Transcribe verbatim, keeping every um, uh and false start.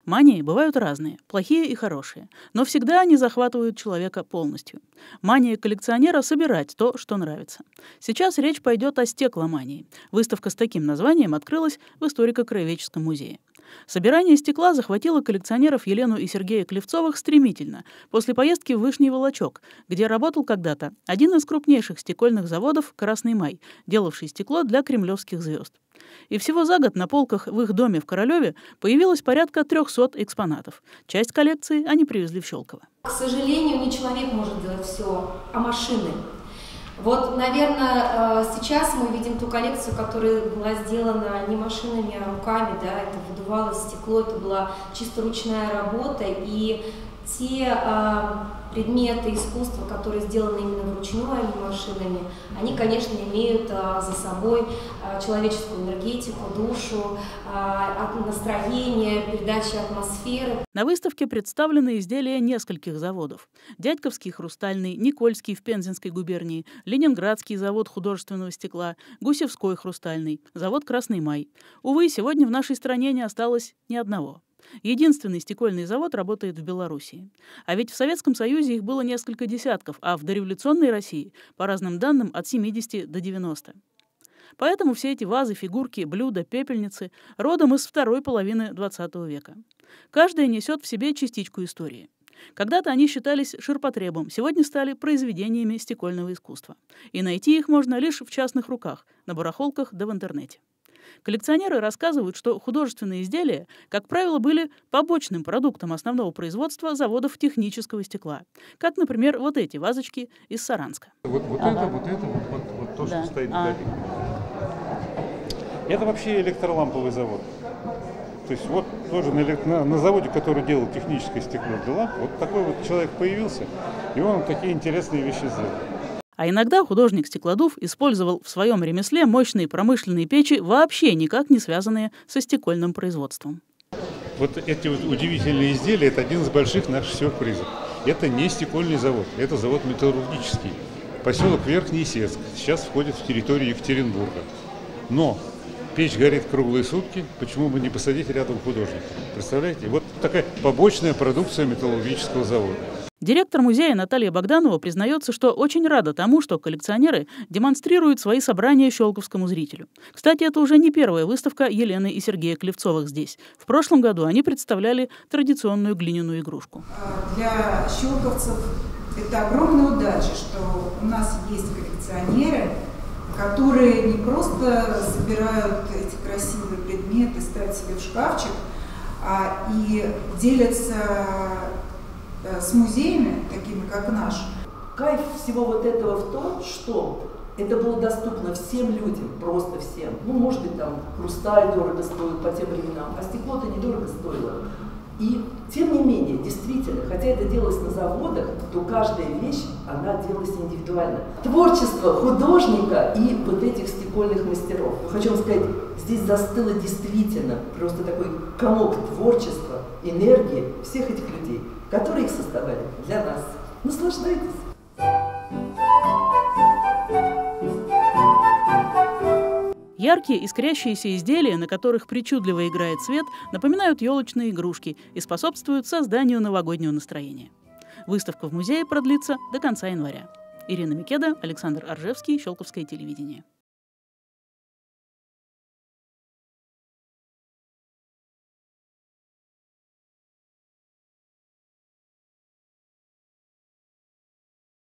Мании бывают разные, плохие и хорошие, но всегда они захватывают человека полностью. Мания коллекционера — собирать то, что нравится. Сейчас речь пойдет о стекломании. Выставка с таким названием открылась в историко-краеведческом музее. Собирание стекла захватило коллекционеров Елену и Сергея Клевцовых стремительно, после поездки в Вышний Волочок, где работал когда-то один из крупнейших стекольных заводов «Красный май», делавший стекло для кремлевских звезд. И всего за год на полках в их доме в Королеве появилось порядка трехсот экспонатов. Часть коллекции они привезли в Щелково. К сожалению, не человек может делать все, а машины. Вот, наверное, сейчас мы видим ту коллекцию, которая была сделана не машинами, а руками, да, это выдувалось стекло, это была чисто ручная работа, и те а, предметы искусства, которые сделаны именно вручную, а не машинами, они, конечно, имеют а, за собой а, человеческую энергетику, душу, а, настроение, передачу атмосферы. На выставке представлены изделия нескольких заводов. Дядьковский хрустальный, Никольский в Пензенской губернии, Ленинградский завод художественного стекла, Гусевской хрустальный, завод «Красный май». Увы, сегодня в нашей стране не осталось ни одного. Единственный стекольный завод работает в Белоруссии. А ведь в Советском Союзе их было несколько десятков, а в дореволюционной России, по разным данным, от семидесяти до девяноста. Поэтому все эти вазы, фигурки, блюда, пепельницы родом из второй половины двадцатого века. Каждая несет в себе частичку истории. Когда-то они считались ширпотребом, сегодня стали произведениями стекольного искусства. И найти их можно лишь в частных руках, на барахолках да в интернете. Коллекционеры рассказывают, что художественные изделия, как правило, были побочным продуктом основного производства заводов технического стекла. Как, например, вот эти вазочки из Саранска. Вот, вот ага. это, вот это, вот, вот, вот то, да. что стоит а. вдали. Это вообще электроламповый завод. То есть вот тоже на, на, на заводе, который делал техническое стекло для ламп, вот такой вот человек появился, и он такие интересные вещи сделал. А иногда художник-стеклодув использовал в своем ремесле мощные промышленные печи, вообще никак не связанные со стекольным производством. Вот эти вот удивительные изделия – это один из больших наших сюрпризов. Это не стекольный завод, это завод металлургический. Поселок Верхний Исетск сейчас входит в территорию Екатеринбурга. Но печь горит круглые сутки, почему бы не посадить рядом художника? Представляете? Вот такая побочная продукция металлургического завода. Директор музея Наталья Богданова признается, что очень рада тому, что коллекционеры демонстрируют свои собрания щелковскому зрителю. Кстати, это уже не первая выставка Елены и Сергея Клевцовых здесь. В прошлом году они представляли традиционную глиняную игрушку. Для щелковцев это огромная удача, что у нас есть коллекционеры, которые не просто собирают эти красивые предметы, ставят себе в шкафчик, а и делятся с музеями, такими как наш. Кайф всего вот этого в том, что это было доступно всем людям, просто всем. Ну, может быть, там хрусталь дорого стоит по тем временам, а стекло-то недорого стоило. И тем не менее, действительно, хотя это делалось на заводах, то каждая вещь, она делалась индивидуально. Творчество художника и вот этих стекольных мастеров. Я хочу вам сказать, здесь застыло действительно просто такой комок творчества, энергии всех этих людей, которые их создавали для нас. Наслаждайтесь! Яркие искрящиеся изделия, на которых причудливо играет свет, напоминают елочные игрушки и способствуют созданию новогоднего настроения. Выставка в музее продлится до конца января. Ирина Микеда, Александр Оржевский, Щелковское телевидение.